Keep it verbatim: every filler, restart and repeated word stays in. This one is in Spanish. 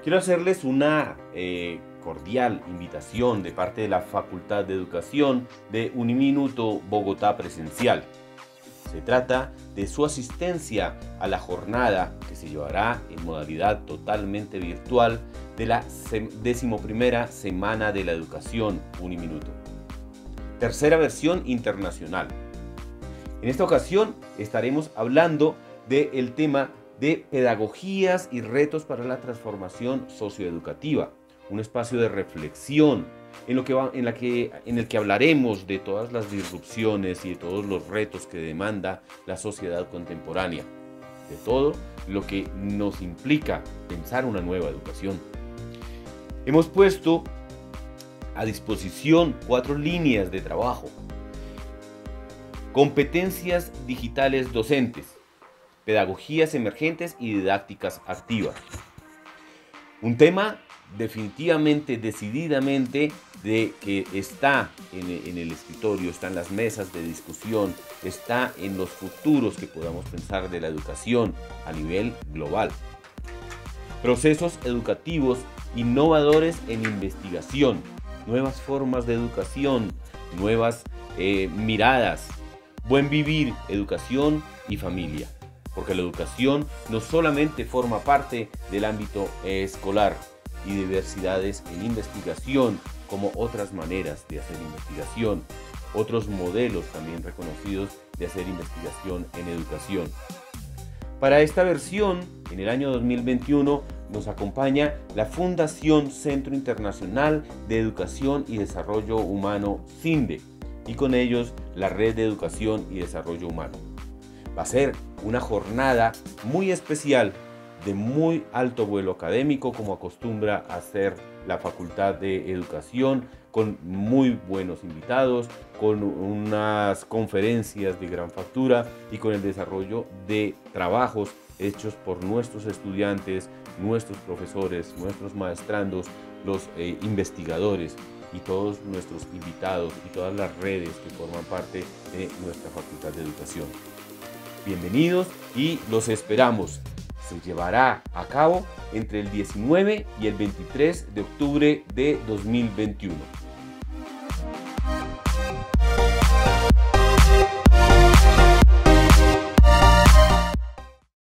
Quiero hacerles una eh, cordial invitación de parte de la Facultad de Educación de Uniminuto Bogotá Presencial. Se trata de su asistencia a la jornada que se llevará en modalidad totalmente virtual de la decimoprimera Semana de la Educación Uniminuto. Tercera versión internacional. En esta ocasión estaremos hablando del tema de pedagogías y retos para la transformación socioeducativa, un espacio de reflexión en, lo que va, en, la que, en el que hablaremos de todas las disrupciones y de todos los retos que demanda la sociedad contemporánea, de todo lo que nos implica pensar una nueva educación. Hemos puesto a disposición cuatro líneas de trabajo: competencias digitales docentes, pedagogías emergentes y didácticas activas. Un tema definitivamente, decididamente, de que está en, en el escritorio, está en las mesas de discusión, está en los futuros que podamos pensar de la educación a nivel global. Procesos educativos innovadores en investigación, nuevas formas de educación, nuevas eh, miradas, buen vivir, educación y familia. Porque la educación no solamente forma parte del ámbito escolar y diversidades en investigación, como otras maneras de hacer investigación, otros modelos también reconocidos de hacer investigación en educación. Para esta versión, en el año dos mil veintiuno, nos acompaña la Fundación Centro Internacional de Educación y Desarrollo Humano, CINDE, y con ellos la Red de Educación y Desarrollo Humano. Va a ser una jornada muy especial, de muy alto vuelo académico, como acostumbra hacer la Facultad de Educación, con muy buenos invitados, con unas conferencias de gran factura y con el desarrollo de trabajos hechos por nuestros estudiantes, nuestros profesores, nuestros maestrandos, los eh, investigadores y todos nuestros invitados y todas las redes que forman parte de nuestra Facultad de Educación. Bienvenidos y los esperamos. Se llevará a cabo entre el diecinueve y el veintitrés de octubre de dos mil veintiuno.